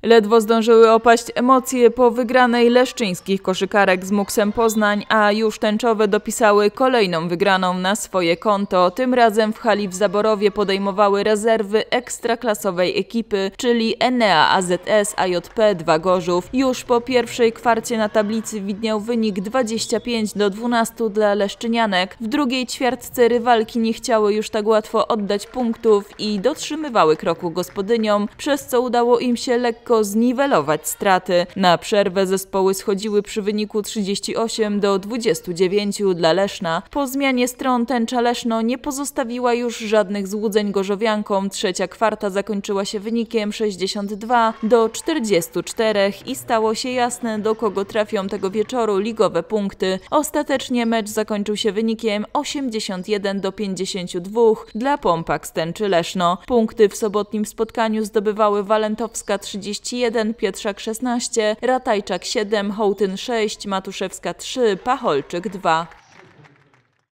Ledwo zdążyły opaść emocje po wygranej leszczyńskich koszykarek z Muksem Poznań, a już tęczowe dopisały kolejną wygraną na swoje konto. Tym razem w hali w Zaborowie podejmowały rezerwy ekstraklasowej ekipy, czyli Enea AZS AJP 2 Gorzów. Już po pierwszej kwarcie na tablicy widniał wynik 25-12 dla leszczynianek. W drugiej ćwiartce rywalki nie chciały już tak łatwo oddać punktów i dotrzymywały kroku gospodyniom, przez co udało im się lekko zniwelować straty. Na przerwę zespoły schodziły przy wyniku 38-29 dla Leszna. Po zmianie stron tęcza Leszno nie pozostawiła już żadnych złudzeń gorzowiankom. Trzecia kwarta zakończyła się wynikiem 62-44 i stało się jasne, do kogo trafią tego wieczoru ligowe punkty. Ostatecznie mecz zakończył się wynikiem 81-52 dla Pompak z tęczy Leszno. Punkty w sobotnim spotkaniu zdobywały Walentowska 31, Pietrzak 16, Ratajczak 7, Hołtyn 6, Matuszewska 3, Pacholczyk 2.